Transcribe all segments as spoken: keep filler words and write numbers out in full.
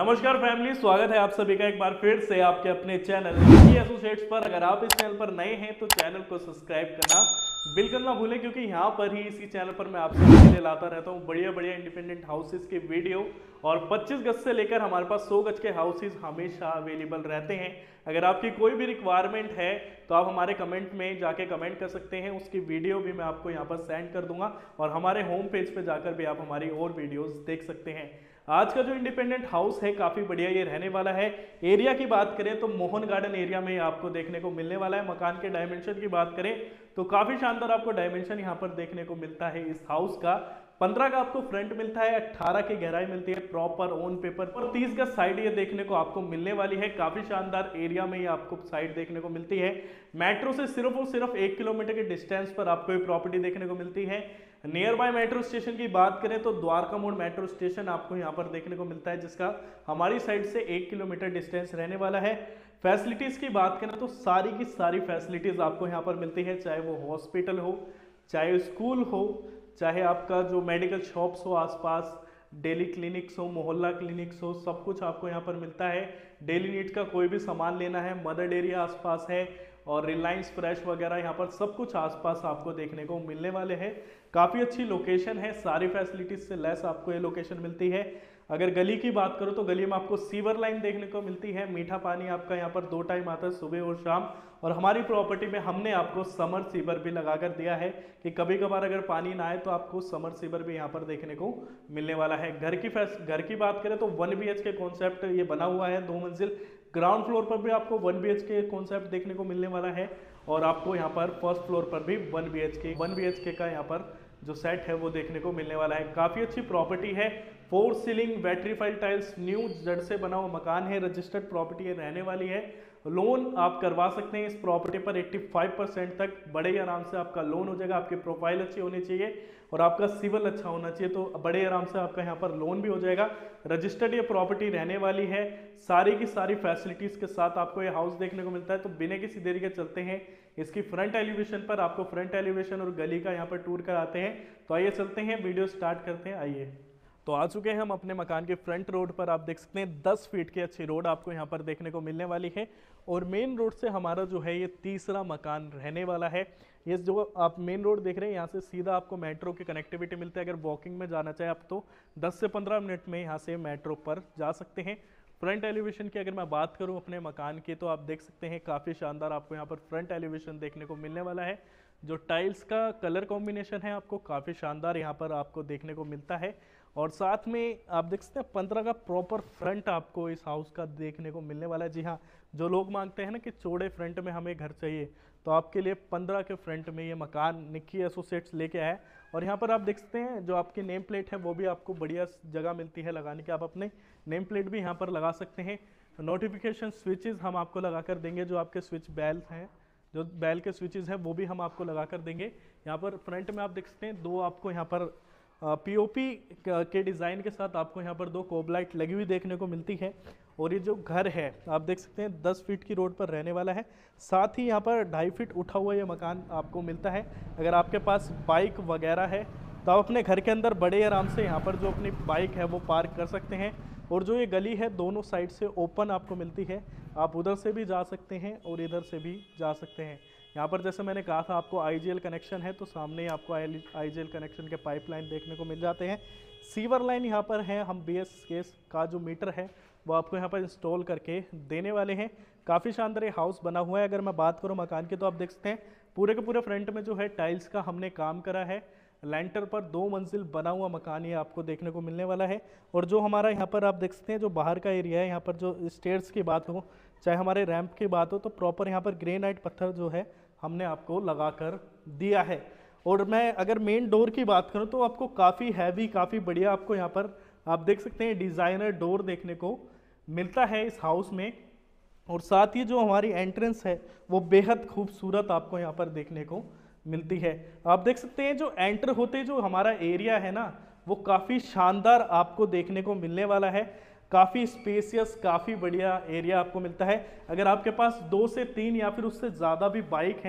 नमस्कार फैमिली, स्वागत है आप सभी का एक बार फिर से आपके अपने चैनल एसोसिएट्स पर। अगर आप इस चैनल पर नए हैं तो चैनल को सब्सक्राइब करना बिल्कुल ना भूलें, क्योंकि यहाँ पर ही इसी चैनल पर मैं आप सभी के लिए लाता रहता हूँ बढ़िया बढ़िया इंडिपेंडेंट हाउसेस के वीडियो। और पच्चीस गज से लेकर हमारे पास सौ गज के हाउसेस हमेशा अवेलेबल रहते हैं। अगर आपकी कोई भी रिक्वायरमेंट है तो आप हमारे कमेंट में जाके कमेंट कर सकते हैं, उसकी वीडियो भी मैं आपको यहाँ पर सेंड कर दूंगा और हमारे होम पेज पे जाकर भी आप हमारी और वीडियोस देख सकते हैं। आज का जो इंडिपेंडेंट हाउस है काफी बढ़िया ये रहने वाला है। एरिया की बात करें तो मोहन गार्डन एरिया में आपको देखने को मिलने वाला है। मकान के डायमेंशन की बात करें तो काफी शानदार आपको डायमेंशन यहाँ पर देखने को मिलता है इस हाउस का। पंद्रह का आपको फ्रंट मिलता है, अठारह की गहराई मिलती है प्रॉपर ऑन पेपर, और तीस का साइड ये देखने को आपको मिलने वाली है। काफी शानदार एरिया में ये आपको साइड देखने को मिलती है। मेट्रो से सिर्फ और सिर्फ एक किलोमीटर के डिस्टेंस पर आपको ये प्रॉपर्टी देखने को मिलती है। नियर बाय मेट्रो स्टेशन की बात करें तो द्वारका मोड़ मेट्रो स्टेशन आपको यहाँ पर देखने को मिलता है, जिसका हमारी साइड से एक किलोमीटर डिस्टेंस रहने वाला है। फैसिलिटीज की बात करें तो सारी की सारी फैसिलिटीज आपको यहाँ पर मिलती है, चाहे वो हॉस्पिटल हो, चाहे स्कूल हो, चाहे आपका जो मेडिकल शॉप्स हो आसपास, डेली क्लिनिक्स हो, मोहल्ला क्लिनिक्स हो, सब कुछ आपको यहाँ पर मिलता है। डेली नीड का कोई भी सामान लेना है, मदर डेयरी आसपास है और रिलायंस फ्रेश वगैरह यहाँ पर सब कुछ आसपास आपको देखने को मिलने वाले हैं। काफ़ी अच्छी लोकेशन है, सारी फैसिलिटीज से लेस आपको ये लोकेशन मिलती है। अगर गली की बात करो तो गली में आपको सीवर लाइन देखने को मिलती है। मीठा पानी आपका यहाँ पर दो टाइम आता है, सुबह और शाम। और हमारी प्रॉपर्टी में हमने आपको समर सीवर भी लगा कर दिया है कि कभी कभार अगर पानी ना आए तो आपको समर सीवर भी यहाँ पर देखने को मिलने वाला है। घर की फैस घर की बात करें तो one B H K concept ये बना हुआ है, दो मंजिल। ग्राउंड फ्लोर पर भी आपको one B H K concept देखने को मिलने वाला है और आपको यहाँ पर फर्स्ट फ्लोर पर भी one B H K one B H K का यहाँ पर जो सेट है वो देखने को मिलने वाला है। काफ़ी अच्छी प्रॉपर्टी है। Four ceiling vitrified tiles new जड़ से बना हुआ मकान है, रजिस्टर्ड प्रॉपर्टी रहने वाली है। लोन आप करवा सकते हैं इस प्रॉपर्टी पर पचासी परसेंट तक, बड़े ही आराम से आपका लोन हो जाएगा। आपकी प्रोफाइल अच्छी होनी चाहिए और आपका सिविल अच्छा होना चाहिए, तो बड़े आराम से आपका यहाँ पर लोन भी हो जाएगा। रजिस्टर्ड ये प्रॉपर्टी रहने वाली है, सारी की सारी फैसिलिटीज के साथ आपको ये हाउस देखने को मिलता है। तो बिना किसी देरी के चलते हैं इसकी फ्रंट एलिवेशन पर, आपको फ्रंट एलिवेशन और गली का यहाँ पर टूर कराते हैं। तो आइए चलते हैं, वीडियो स्टार्ट करते हैं। आइए, तो आ चुके हैं हम अपने मकान के फ्रंट रोड पर। आप देख सकते हैं दस फीट की अच्छी रोड आपको यहाँ पर देखने को मिलने वाली है और मेन रोड से हमारा जो है ये तीसरा मकान रहने वाला है। ये जो आप मेन रोड देख रहे हैं यहाँ से सीधा आपको मेट्रो की कनेक्टिविटी मिलती है। अगर वॉकिंग में जाना चाहे आप तो दस से पंद्रह मिनट में यहाँ से मेट्रो पर जा सकते हैं। फ्रंट एलिवेशन की अगर मैं बात करूँ अपने मकान की तो आप देख सकते हैं काफ़ी शानदार आपको यहाँ पर फ्रंट एलिवेशन देखने को मिलने वाला है। जो टाइल्स का कलर कॉम्बिनेशन है आपको काफ़ी शानदार यहाँ पर आपको देखने को मिलता है और साथ में आप देख सकते हैं पंद्रह का प्रॉपर फ्रंट आपको इस हाउस का देखने को मिलने वाला है। जी हाँ, जो लोग मांगते हैं ना कि चौड़े फ्रंट में हमें घर चाहिए, तो आपके लिए पंद्रह के फ्रंट में ये मकान निक्की एसोसिएट्स लेके आया है। और यहाँ पर आप देख सकते हैं जो आपकी नेम प्लेट है वो भी आपको बढ़िया जगह मिलती है लगाने की, आप अपने नेम प्लेट भी यहाँ पर लगा सकते हैं। नोटिफिकेशन स्विचेस हम आपको लगा कर देंगे, जो आपके स्विच बेल हैं, जो बेल के स्विचेस हैं वो भी हम आपको लगा कर देंगे। यहाँ पर फ्रंट में आप देख सकते हैं दो आपको यहाँ पर पीओपी के डिज़ाइन के साथ आपको यहाँ पर दो कोब लाइट लगी हुई देखने को मिलती है। और ये जो घर है आप देख सकते हैं दस फीट की रोड पर रहने वाला है। साथ ही यहाँ पर ढाई फीट उठा हुआ ये मकान आपको मिलता है। अगर आपके पास बाइक वगैरह है तो आप अपने घर के अंदर बड़े आराम से यहाँ पर जो अपनी बाइक है वो पार्क कर सकते हैं। और जो ये गली है दोनों साइड से ओपन आपको मिलती है, आप उधर से भी जा सकते हैं और इधर से भी जा सकते हैं। यहाँ पर जैसे मैंने कहा था आपको आईजीएल कनेक्शन है, तो सामने ही आपको आईजीएल कनेक्शन के पाइपलाइन देखने को मिल जाते हैं। सीवर लाइन यहाँ पर है, हम बीएसकेएस का जो मीटर है वो आपको यहाँ पर इंस्टॉल करके देने वाले हैं। काफ़ी शानदार ये हाउस बना हुआ है। अगर मैं बात करूँ मकान की तो आप देख सकते हैं पूरे के पूरे फ्रंट में जो है टाइल्स का हमने काम करा है। लैंटर पर दो मंजिल बना हुआ मकान ये आपको देखने को मिलने वाला है। और जो हमारा यहाँ पर आप देख सकते हैं जो बाहर का एरिया है, यहाँ पर जो स्टेयर्स की बात हो चाहे हमारे रैंप की बात हो, तो प्रॉपर यहाँ पर ग्रेनाइट पत्थर जो है हमने आपको लगा कर दिया है। और मैं अगर मेन डोर की बात करूँ तो आपको काफ़ी हैवी, काफ़ी बढ़िया आपको यहाँ पर आप देख सकते हैं डिज़ाइनर डोर देखने को मिलता है इस हाउस में। और साथ ही जो हमारी एंट्रेंस है वो बेहद खूबसूरत आपको यहाँ पर देखने को मिलती है। आप देख सकते हैं जो एंटर होते जो हमारा एरिया है ना वो काफ़ी शानदार आपको देखने को मिलने वाला है। काफ़ी स्पेसियस, काफ़ी बढ़िया एरिया आपको मिलता है। अगर आपके पास दो से तीन या फिर उससे ज़्यादा भी बाइक हैं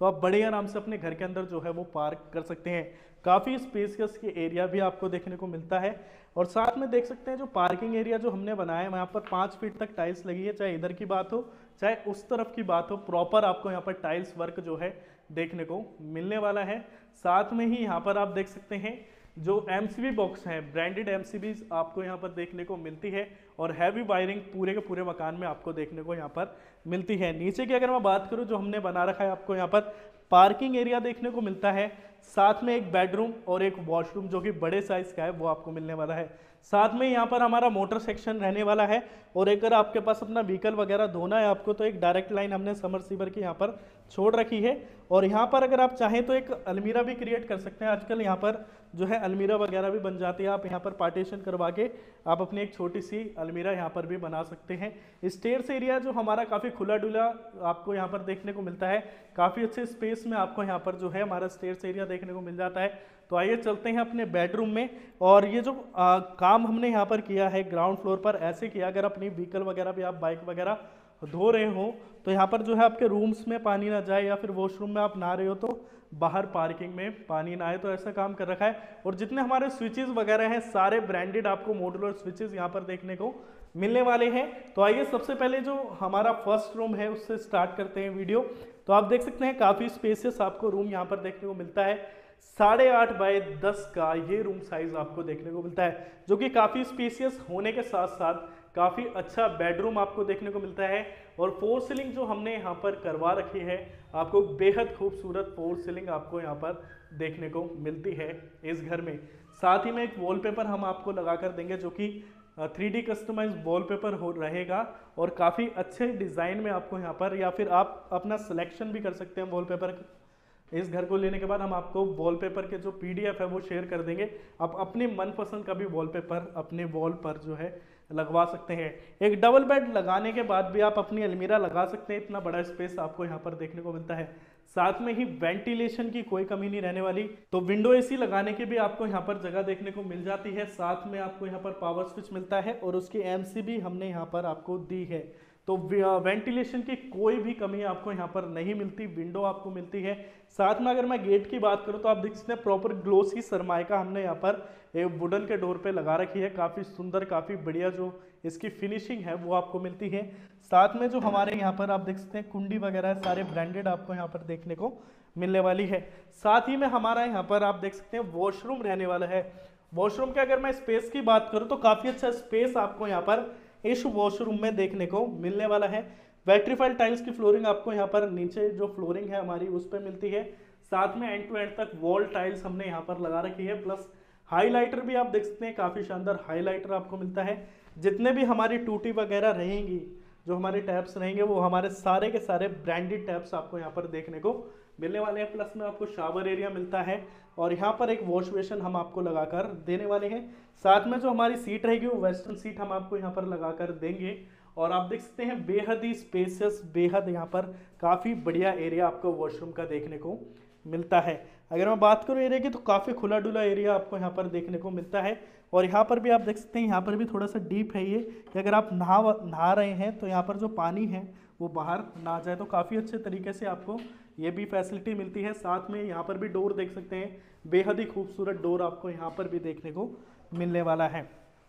तो आप बड़े आराम से अपने घर के अंदर जो है वो पार्क कर सकते हैं। काफ़ी स्पेसियस के एरिया भी आपको देखने को मिलता है। और साथ में देख सकते हैं जो पार्किंग एरिया जो हमने बनाया है वहाँ पर पाँच फीट तक टाइल्स लगी है, चाहे इधर की बात हो चाहे उस तरफ की बात हो, प्रॉपर आपको यहाँ पर टाइल्स वर्क जो है देखने को मिलने वाला है। साथ में ही यहाँ पर आप देख सकते हैं जो एमसीबी बॉक्स हैं, ब्रांडेड एमसीबीज आपको यहाँ पर देखने को मिलती है और हैवी वायरिंग पूरे के पूरे मकान में आपको देखने को यहाँ पर मिलती है। नीचे की अगर मैं बात करूँ जो हमने बना रखा है, आपको यहाँ पर पार्किंग एरिया देखने को मिलता है, साथ में एक बेडरूम और एक वॉशरूम जो कि बड़े साइज का है वो आपको मिलने वाला है। साथ में यहाँ पर हमारा मोटर सेक्शन रहने वाला है और अगर आपके पास अपना व्हीकल वगैरह धोना है आपको, तो एक डायरेक्ट लाइन हमने समरसीवर की यहाँ पर छोड़ रखी है। और यहाँ पर अगर आप चाहें तो एक अलमीरा भी क्रिएट कर सकते हैं। आजकल यहाँ पर जो है अलमीरा वगैरह भी बन जाती है, आप यहाँ पर पार्टीशन करवा के आप अपनी एक छोटी सी अलमीरा यहाँ पर भी बना सकते हैं। स्टेयर्स एरिया जो हमारा काफ़ी खुला डुला आपको यहाँ पर देखने को मिलता है, काफ़ी अच्छे स्पेस में आपको यहाँ पर जो है हमारा स्टेयर्स एरिया देखने को मिल जाता है। तो आइए चलते हैं अपने बेडरूम में। और ये जो आ, काम हमने यहाँ पर किया है ग्राउंड फ्लोर पर ऐसे किया, अगर अपनी व्हीकल वगैरह भी आप बाइक वगैरह धो रहे हो तो यहाँ पर जो है आपके रूम्स में पानी ना जाए, या फिर वॉशरूम में आप नहा रहे हो तो बाहर पार्किंग में पानी ना आए, तो ऐसा काम कर रखा है। और जितने हमारे स्विचेस वगैरह हैं सारे ब्रांडेड आपको मॉड्यूलर स्विचेस यहाँ पर देखने को मिलने वाले हैं। तो आइए सबसे पहले जो हमारा फर्स्ट रूम है उससे स्टार्ट करते हैं वीडियो। तो आप देख सकते हैं काफ़ी स्पेसियस आपको रूम यहाँ पर देखने को मिलता है। साढ़े आठ बाय दस का ये रूम साइज आपको देखने को मिलता है, जो कि काफ़ी स्पेसियस होने के साथ साथ काफ़ी अच्छा बेडरूम आपको देखने को मिलता है। और फोर सीलिंग जो हमने यहाँ पर करवा रखी है, आपको बेहद खूबसूरत फोर सीलिंग आपको यहाँ पर देखने को मिलती है इस घर में। साथ ही में एक वॉलपेपर हम आपको लगा कर देंगे जो कि थ्री डी कस्टमाइज वॉलपेपर हो रहेगा और काफ़ी अच्छे डिज़ाइन में आपको यहाँ पर, या फिर आप अपना सिलेक्शन भी कर सकते हैं वॉलपेपर। इस घर को लेने के बाद हम आपको वॉलपेपर के जो पीडीएफ है वो शेयर कर देंगे, आप अपने मनपसंद का भी वॉलपेपर अपने वॉल पर जो है लगवा सकते हैं। एक डबल बेड लगाने के बाद भी आप अपनी अलमीरा लगा सकते हैं, इतना बड़ा स्पेस आपको यहाँ पर देखने को मिलता है। साथ में ही वेंटिलेशन की कोई कमी नहीं रहने वाली, तो विंडो एसी लगाने की भी आपको यहाँ पर जगह देखने को मिल जाती है। साथ में आपको यहाँ पर पावर स्विच मिलता है और उसकी एमसीबी हमने यहाँ पर आपको दी है, तो वेंटिलेशन की कोई भी कमी आपको यहाँ पर नहीं मिलती, विंडो आपको मिलती है। साथ में अगर मैं गेट की बात करूँ तो आप देख सकते हैं प्रॉपर ग्लोसी सरमाइका हमने यहाँ पर एक वुडन के डोर पे लगा रखी है, काफ़ी सुंदर काफ़ी बढ़िया जो इसकी फिनिशिंग है वो आपको मिलती है। साथ में जो हमारे यहाँ पर आप देख सकते हैं कुंडी वगैरह सारे ब्रांडेड आपको यहाँ पर देखने को मिलने वाली है। साथ ही में हमारा यहाँ पर आप देख सकते हैं वॉशरूम रहने वाला है। वॉशरूम के अगर मैं स्पेस की बात करूँ तो काफ़ी अच्छा स्पेस आपको यहाँ पर इस वॉशरूम में देखने को मिलने वाला है। वेट्रीफाइड टाइल्स की फ्लोरिंग आपको यहाँ पर नीचे जो फ्लोरिंग है हमारी उस पर मिलती है। साथ में एंड टू एंड तक वॉल टाइल्स हमने यहाँ पर लगा रखी है, प्लस हाईलाइटर भी आप देख सकते हैं काफ़ी शानदार हाईलाइटर आपको मिलता है। जितने भी हमारी टूटी वगैरह रहेंगी, जो हमारे टैप्स रहेंगे वो हमारे सारे के सारे ब्रांडेड टैप्स आपको यहाँ पर देखने को मिलने वाले हैं। प्लस में आपको शावर एरिया मिलता है और यहाँ पर एक वॉश बेसिन हम आपको लगाकर देने वाले हैं। साथ में जो हमारी सीट रहेगी वो वेस्टर्न सीट हम आपको यहाँ पर लगाकर देंगे। और आप देख सकते हैं बेहद ही स्पेसियस, बेहद यहाँ पर काफ़ी बढ़िया एरिया आपको वॉशरूम का देखने को मिलता है। अगर मैं बात करूँ एरिया की तो काफ़ी खुला डुला एरिया आपको यहाँ पर देखने को मिलता है। और यहाँ पर भी आप देख सकते हैं यहाँ पर भी थोड़ा सा डीप है ये, कि अगर आप नहा नहा रहे हैं तो यहाँ पर जो पानी है वो बाहर ना जाए, तो काफ़ी अच्छे तरीके से आपको ये भी फैसिलिटी मिलती है। साथ में यहाँ पर भी डोर देख सकते हैं, बेहद ही खूबसूरत डोर आपको यहाँ पर भी देखने को मिलने वाला है।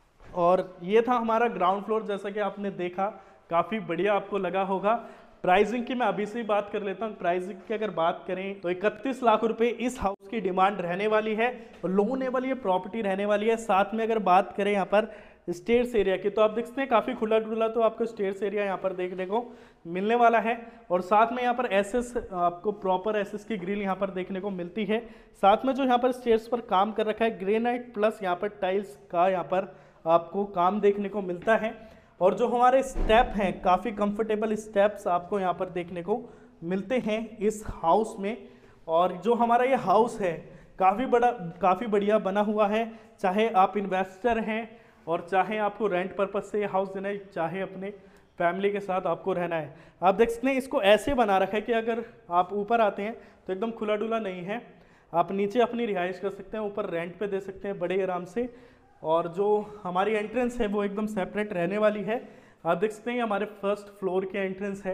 और ये था हमारा ग्राउंड फ्लोर, जैसा कि आपने देखा काफ़ी बढ़िया आपको लगा होगा। प्राइसिंग की मैं अभी से ही बात कर लेता हूँ। प्राइसिंग की अगर बात करें तो इकतीस लाख रुपए इस हाउस की डिमांड रहने वाली है और लोनेबल ये प्रॉपर्टी रहने वाली है। साथ में अगर बात करें यहाँ पर स्टेयर्स एरिया की, तो आप देख सकते हैं काफ़ी खुला डुला तो आपको स्टेयर्स एरिया यहाँ पर देखने को मिलने वाला है। और साथ में यहाँ पर एसएस आपको प्रॉपर एसएस की ग्रिल यहाँ पर देखने को मिलती है। साथ में जो यहाँ पर स्टेयर्स पर काम कर रखा है ग्रेनाइट प्लस यहाँ पर टाइल्स का यहाँ पर आपको काम देखने को मिलता है। और जो हमारे स्टेप हैं काफ़ी कंफर्टेबल स्टेप्स आपको यहाँ पर देखने को मिलते हैं इस हाउस में। और जो हमारा ये हाउस है काफ़ी बड़ा काफ़ी बढ़िया बना हुआ है, चाहे आप इन्वेस्टर हैं और चाहे आपको रेंट पर्पस से ये हाउस देना है, चाहे अपने फैमिली के साथ आपको रहना है। आप देख सकते हैं इसको ऐसे बना रखा है कि अगर आप ऊपर आते हैं तो एकदम खुला डुला नहीं है, आप नीचे अपनी रिहाइश कर सकते हैं, ऊपर रेंट पे दे सकते हैं बड़े आराम से। और जो हमारी एंट्रेंस है वो एकदम सेपरेट रहने वाली है। आप देख सकते हैं हमारे फर्स्ट फ्लोर की एंट्रेंस है,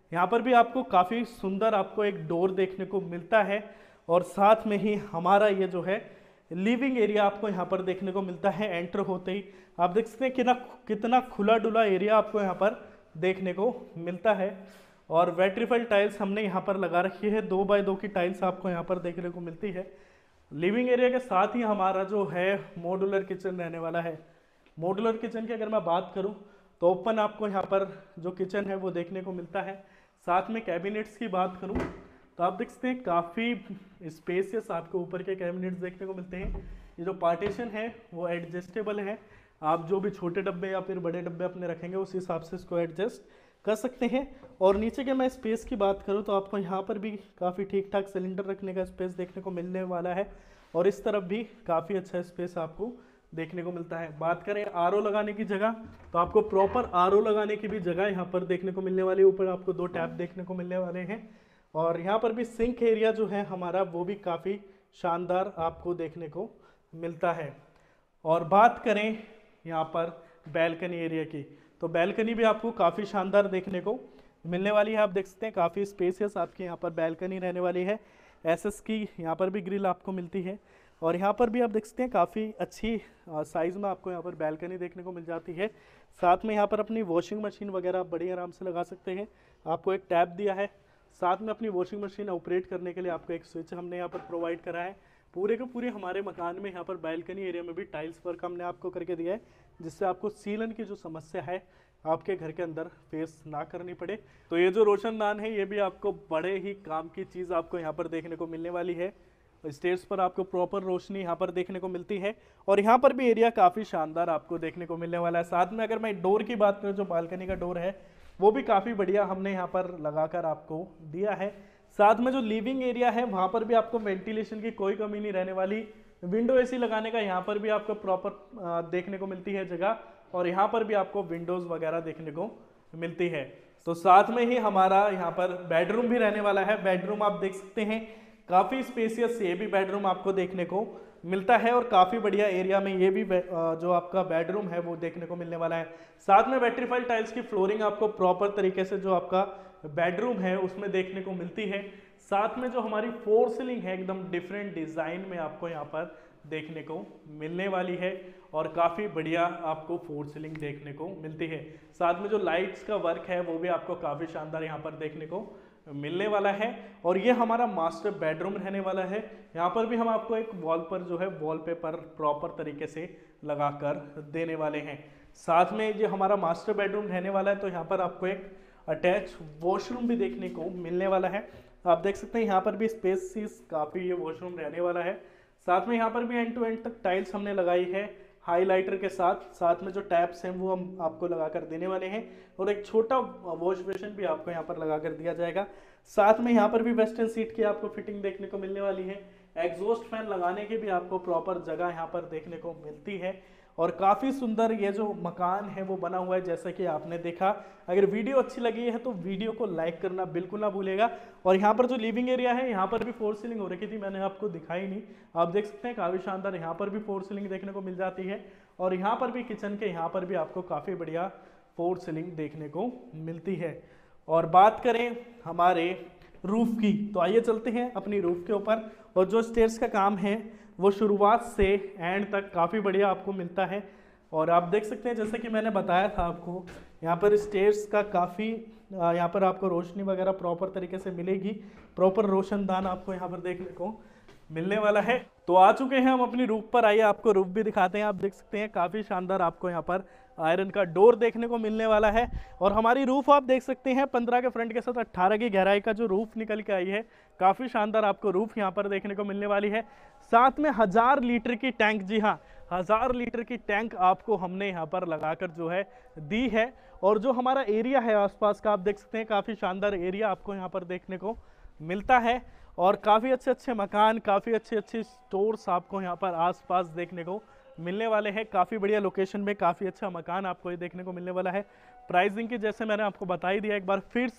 यहाँ पर भी आपको काफ़ी सुंदर आपको एक डोर देखने को मिलता है और साथ में ही हमारा ये जो है लिविंग एरिया आपको यहाँ पर देखने को मिलता है। एंटर होते ही आप देख सकते हैं कितना कितना खुला डुला एरिया आपको यहाँ पर देखने को मिलता है। और वेट्रीफाइड टाइल्स हमने यहाँ पर लगा रखी है, दो बाय दो की टाइल्स आपको यहाँ पर देखने को मिलती है। लिविंग एरिया के साथ ही हमारा जो है मॉड्यूलर किचन रहने वाला है। मॉड्यूलर किचन की अगर मैं बात करूँ तो ओपन आपको यहाँ पर जो किचन है वो देखने को मिलता है। साथ में कैबिनेट्स की बात करूँ तो आप देख सकते हैं काफ़ी स्पेसियस आपको ऊपर के कैबिनेट्स देखने को मिलते हैं। ये जो पार्टीशन है वो एडजस्टेबल है, आप जो भी छोटे डब्बे या फिर बड़े डब्बे अपने रखेंगे उस हिसाब से इसको एडजस्ट कर सकते हैं। और नीचे के मैं स्पेस की बात करूं तो आपको यहाँ पर भी काफ़ी ठीक ठाक सिलेंडर रखने का स्पेस देखने को मिलने वाला है और इस तरफ भी काफ़ी अच्छा स्पेस आपको देखने को मिलता है। बात करें आर ओ लगाने की जगह तो आपको प्रॉपर आर ओ लगाने की भी जगह यहाँ पर देखने को मिलने वाली है। ऊपर आपको दो टैप देखने को मिलने वाले हैं और यहाँ पर भी सिंक एरिया जो है हमारा वो भी काफ़ी शानदार आपको देखने को मिलता है। और बात करें यहाँ पर बैल्कनी एरिया की तो बैल्कनी भी आपको काफ़ी शानदार देखने को मिलने वाली है। आप देख सकते हैं काफ़ी स्पेसियस आपके यहाँ पर बैल्कनी रहने वाली है। एसएस की यहाँ पर भी ग्रिल आपको मिलती है और यहाँ पर भी आप देख सकते हैं काफ़ी अच्छी साइज़ में आपको यहाँ पर बैल्कनी देखने को मिल जाती है। साथ में यहाँ पर अपनी वॉशिंग मशीन वगैरह बड़ी आराम से लगा सकते हैं। आपको एक टैप दिया है, साथ में अपनी वॉशिंग मशीन ऑपरेट करने के लिए आपको एक स्विच हमने यहाँ पर प्रोवाइड करा है। पूरे के पूरे हमारे मकान में यहाँ पर बैल्कनी एरिया में भी टाइल्स वर्क हमने आपको करके दिया है, जिससे आपको सीलन की जो समस्या है आपके घर के अंदर फेस ना करनी पड़े। तो ये जो रोशनदान है ये भी आपको बड़े ही काम की चीज़ आपको यहाँ पर देखने को मिलने वाली है। स्टेयर्स पर आपको प्रॉपर रोशनी यहाँ पर देखने को मिलती है और यहाँ पर भी एरिया काफ़ी शानदार आपको देखने को मिलने वाला है। साथ में अगर मैं डोर की बात करूँ, जो बालकनी का डोर है वो भी काफ़ी बढ़िया हमने यहाँ पर लगाकर आपको दिया है। साथ में जो लिविंग एरिया है वहाँ पर भी आपको वेंटिलेशन की कोई कमी नहीं रहने वाली। विंडो एसी लगाने का यहाँ पर भी आपको प्रॉपर देखने को मिलती है जगह और यहाँ पर भी आपको विंडोज़ वगैरह देखने को मिलती है। तो साथ में ही हमारा यहाँ पर बेडरूम भी रहने वाला है। बेडरूम आप देख सकते हैं काफ़ी स्पेसियस ये भी बेडरूम आपको देखने को मिलता है और काफ़ी बढ़िया एरिया में ये भी जो आपका बेडरूम है वो देखने को मिलने वाला है। साथ में वेट्रीफाइड टाइल्स की फ्लोरिंग आपको प्रॉपर तरीके से जो आपका बेडरूम है उसमें देखने को मिलती है। साथ में जो हमारी फोर सीलिंग है एकदम डिफरेंट डिज़ाइन में आपको यहाँ पर देखने को मिलने वाली है और काफ़ी बढ़िया आपको फोर सीलिंग देखने को मिलती है। साथ में जो लाइट्स का वर्क है वो भी आपको काफ़ी शानदार यहाँ पर देखने को मिलने वाला है और ये हमारा मास्टर बेडरूम रहने वाला है। यहाँ पर भी हम आपको एक वॉल पर जो है वॉलपेपर प्रॉपर तरीके से लगाकर देने वाले हैं। साथ में ये हमारा मास्टर बेडरूम रहने वाला है तो यहाँ पर आपको एक अटैच वॉशरूम भी देखने को मिलने वाला है। आप देख सकते हैं यहाँ पर भी स्पेस काफ़ी ये वॉशरूम रहने वाला है। साथ में यहाँ पर भी एंड टू एंड तक टाइल्स हमने लगाई है हाईलाइटर के साथ। साथ में जो टैप्स हैं वो हम आपको लगाकर देने वाले हैं और एक छोटा वॉश बेसिन भी आपको यहाँ पर लगाकर दिया जाएगा। साथ में यहाँ पर भी वेस्टर्न सीट की आपको फिटिंग देखने को मिलने वाली है। एग्जॉस्ट फैन लगाने की भी आपको प्रॉपर जगह यहाँ पर देखने को मिलती है और काफ़ी सुंदर ये जो मकान है वो बना हुआ है जैसा कि आपने देखा। अगर वीडियो अच्छी लगी है तो वीडियो को लाइक करना बिल्कुल ना भूलेगा। और यहाँ पर जो लिविंग एरिया है यहाँ पर भी फोर सीलिंग हो रखी थी, मैंने आपको दिखाई नहीं, आप देख सकते हैं काफ़ी शानदार यहाँ पर भी फोर सीलिंग देखने को मिल जाती है और यहाँ पर भी किचन के यहाँ पर भी आपको काफ़ी बढ़िया फोर सीलिंग देखने को मिलती है। और बात करें हमारे रूफ की तो आइए चलते हैं अपनी रूफ के ऊपर। और जो स्टेयर्स का काम है वो शुरुआत से एंड तक काफ़ी बढ़िया आपको मिलता है और आप देख सकते हैं जैसे कि मैंने बताया था आपको यहाँ पर स्टेयर्स का काफ़ी यहाँ पर आपको रोशनी वगैरह प्रॉपर तरीके से मिलेगी। प्रॉपर रोशनदान आपको यहाँ पर देखने को मिलने वाला है। तो आ चुके हैं हम अपनी रूफ पर, आइए आपको रूफ भी दिखाते हैं। आप देख सकते हैं काफ़ी शानदार आपको यहाँ पर आयरन का डोर देखने को मिलने वाला है और हमारी रूफ आप देख सकते हैं पंद्रह के फ्रंट के साथ अट्ठारह की गहराई का जो रूफ निकल के आई है। काफ़ी शानदार आपको रूफ यहाँ पर देखने को मिलने वाली है। साथ में हजार लीटर की टैंक, जी हाँ हजार लीटर की टैंक आपको हमने यहाँ पर लगाकर जो है दी है। और जो हमारा एरिया है आसपास का आप देख सकते हैं काफ़ी शानदार एरिया आपको यहाँ पर देखने को मिलता है और काफ़ी अच्छे अच्छे मकान, काफ़ी अच्छे अच्छे स्टोर्स आपको यहाँ पर आसपास देखने को मिलने वाले हैं। काफ़ी बढ़िया लोकेशन में काफ़ी अच्छा मकान आपको ये देखने को मिलने वाला है। प्राइसिंग की जैसे मैंने आपको बता ही दिया एक बार फिर से,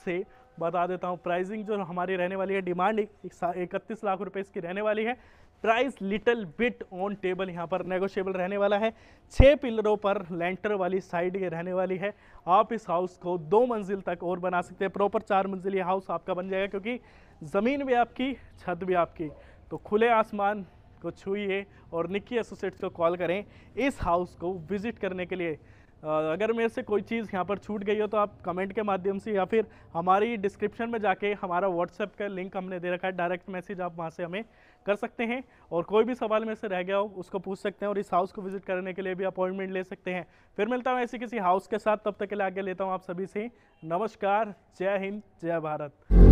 बता देता हूँ। प्राइसिंग जो हमारी रहने वाली है, डिमांड इकतीस लाख रुपए इसकी रहने वाली है। Price little bit on table यहाँ पर नेगोशिएबल रहने वाला है। छः पिलरों पर लेंटर वाली साइड ये रहने वाली है। आप इस हाउस को दो मंजिल तक और बना सकते हैं। प्रॉपर चार मंजिल ये हाउस आपका बन जाएगा, क्योंकि ज़मीन भी आपकी, छत भी आपकी। तो खुले आसमान को छूइए और निक्की एसोसिएट्स को कॉल करें इस हाउस को विजिट करने के लिए। अगर मेरे से कोई चीज़ यहाँ पर छूट गई हो तो आप कमेंट के माध्यम से या फिर हमारी डिस्क्रिप्शन में जाके हमारा व्हाट्सएप का लिंक हमने दे रखा है, डायरेक्ट मैसेज आप वहाँ से हमें कर सकते हैं। और कोई भी सवाल में से रह गया हो उसको पूछ सकते हैं, और इस हाउस को विजिट करने के लिए भी अपॉइंटमेंट ले सकते हैं। फिर मिलता हूँ ऐसी किसी हाउस के साथ, तब तक के लिए आगे लेता हूँ आप सभी से नमस्कार। जय हिंद, जय भारत।